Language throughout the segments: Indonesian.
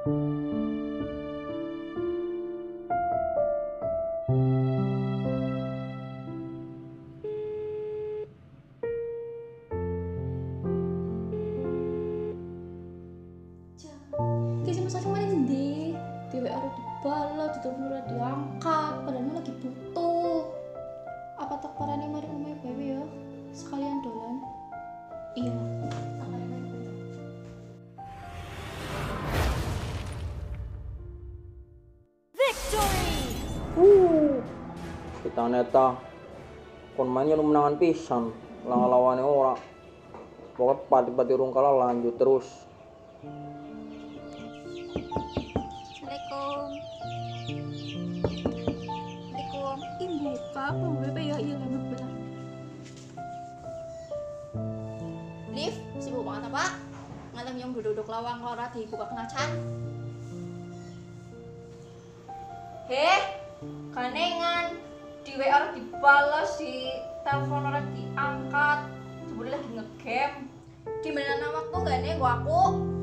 Iki sing masak mana ndi? Dewe ora dibalas, ditelepon ora diangkat, padahal lagi butuh. Apa tak parane mari omahe bae ya? Sekalian dolan. Iya. Victory! Kita neta kon mainnya lu menangan pisan lawan-lawannya ora pokoknya pati-pati urung kalah lanjut terus. Assalamualaikum. Assalamualaikum. Ibu buka apa WP ya iya lama benar. Liv, sibuk banget apa? Ngalem yang duduk lawang ora dibuka kengacan. Heh, kanengan di WA ora dibalas, di telepon ora diangkat. Sebenarnya lagi ngegame. Di mana waktu gak nih gua aku?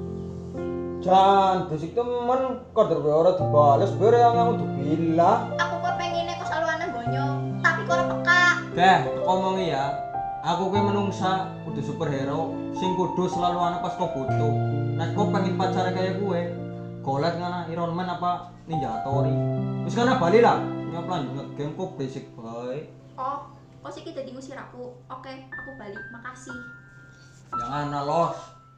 Jan, bisik temen kader ora dibales bere yang udah bilang. Aku kok pengennya kok selalu anak gonyo, tapi kok ora peka. Deh, ngomong ya. Aku kuwi menungsa kudu superhero sing kudu selalu ana pas kok butuh. Nek kok pengen pacar kayak gue, golet ngana Iron Man apa Ninja Tori. Wis kana bali lah. Nyop lanjut ngegame kok basic bae. Oh, kok sih kita ngusir aku? Oke, aku balik. Makasih. Jangan los.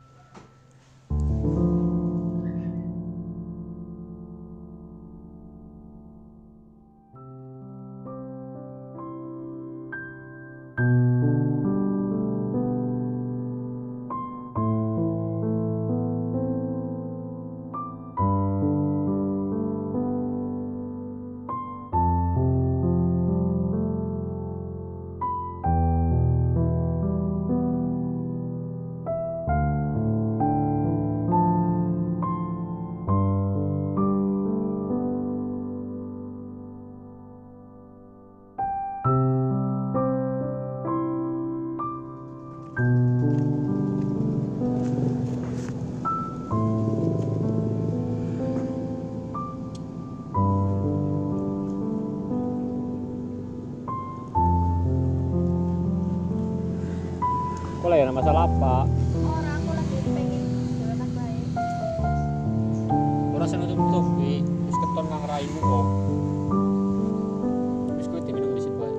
Kok lagi ada masalah apa? Orang aku lagi pengen jalan baik. Ora sing nutup wi, wis keton nang raimu kok. Wis kowe diminum dhisik bae.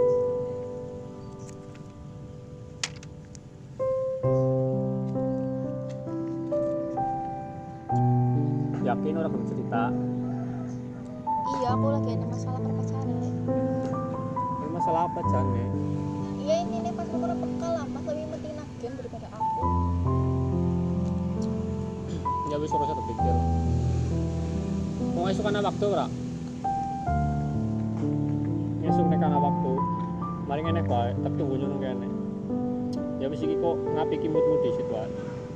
Yakin ora gelem cerita? Iya, aku lagi ada masalah perpacaran. Ini masalah apa jane? Iya, ini nih pas aku peka lah, mas lebih penting game daripada aku. Ya wis ora usah terpikir. Mau esuk ana waktu ora? Esuk nek ana waktu. Mari ngene bae, tak tunggu nyono kene. Ya wis iki kok ngapiki mood-mood dhisik wae.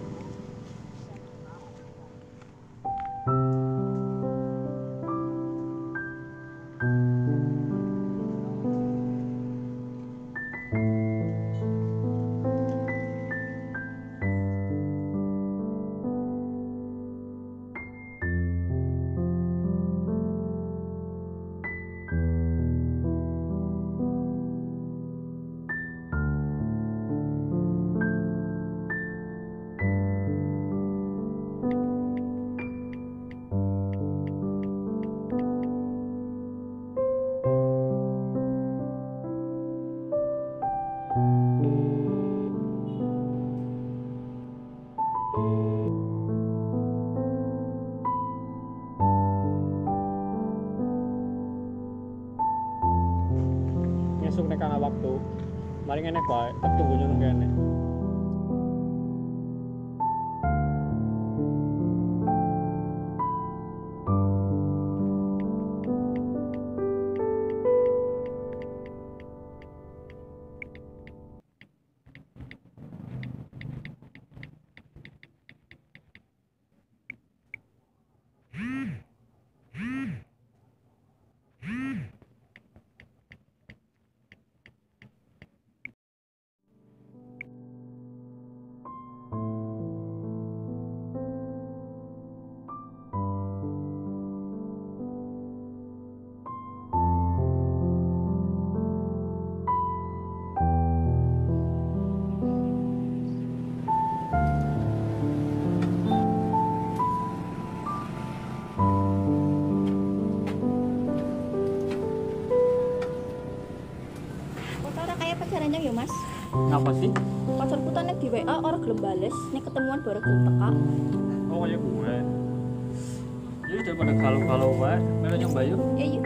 Esuk nek ana waktu. Mari ngene bae, tak tunggu nyono kene. Apa sih? Pacarku tanya di WA orang gelem bales, nih ketemuan baru gelem teka. Oh kayak gue. Jadi daripada kalau wae, melo nyoba yuk. Ya yuk.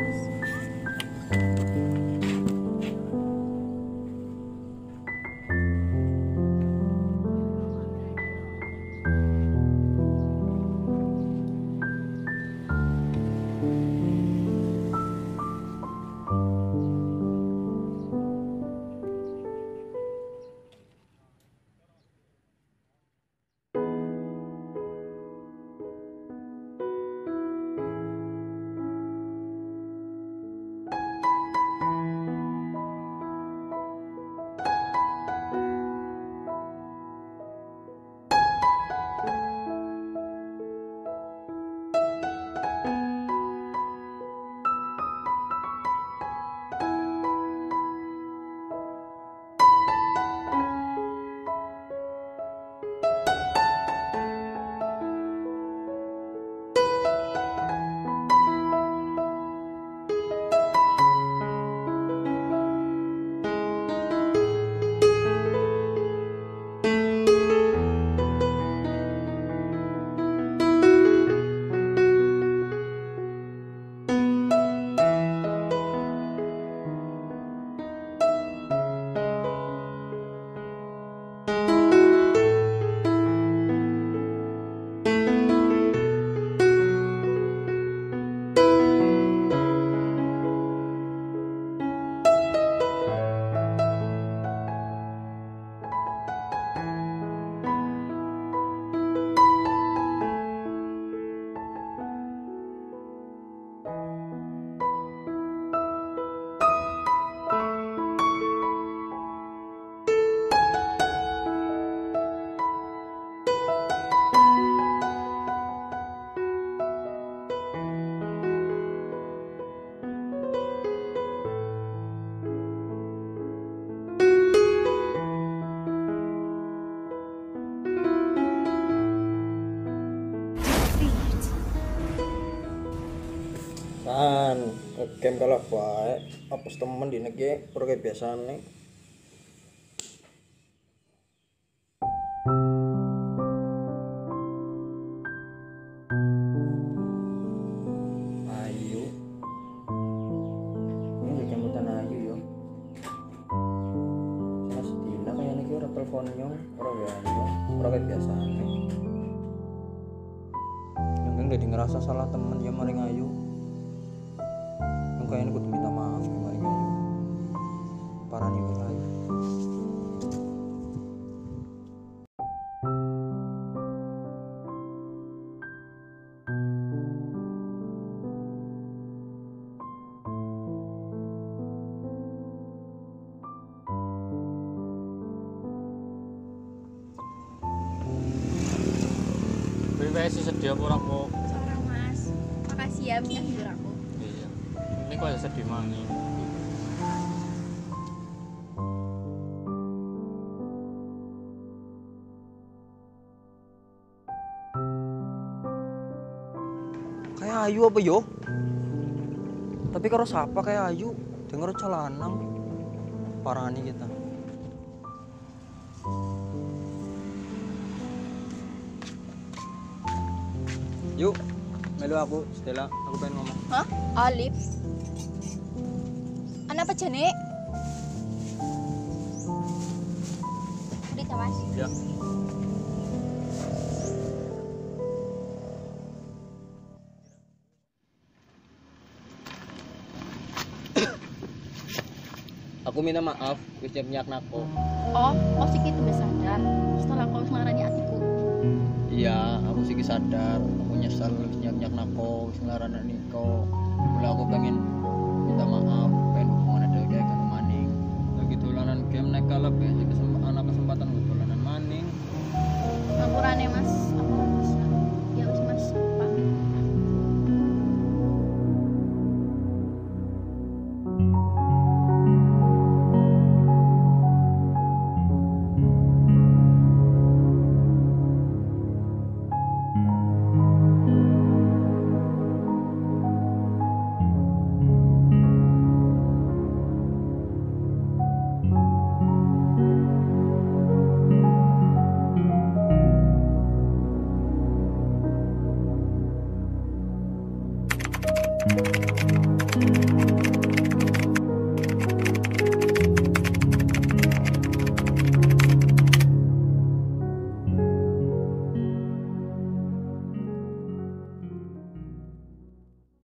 Kan game kalau baik apa temen di nege pro kayak biasane. Ayu. Ini juga kemutan ayu yo. Mas Dina kayak niki ora telepon nyong, ora WA nyong, ora kayak biasane. Yang udah ngerasa salah temen ya maring ayu. Kayaknya kudu minta maaf kemarin ayu parani wae. Beli sih sedih apa ora kok? Seorang mas, makasih ya bisa hibur aku. Iya. Ini kok sedih mangi. Kayak ayu apa yo? Tapi karo siapa kayak ayu? Denger celanang. Parani kita. Yuk, melu aku, Stella, aku pengen ngomong. Hah? Alif? Anak apa jane? Udah ta mas? Ya. Aku minta maaf, wis nyak nako. Oh, kau sih gitu sadar. Setelah kau ngelarani hatiku. Iya, aku sih sadar, aku nyesal wis nyak nako, wis nglarana niko. Mula aku pengen minta maaf, pengen hubungan ada kayak maning. Lagi dolanan game naik kalap ya,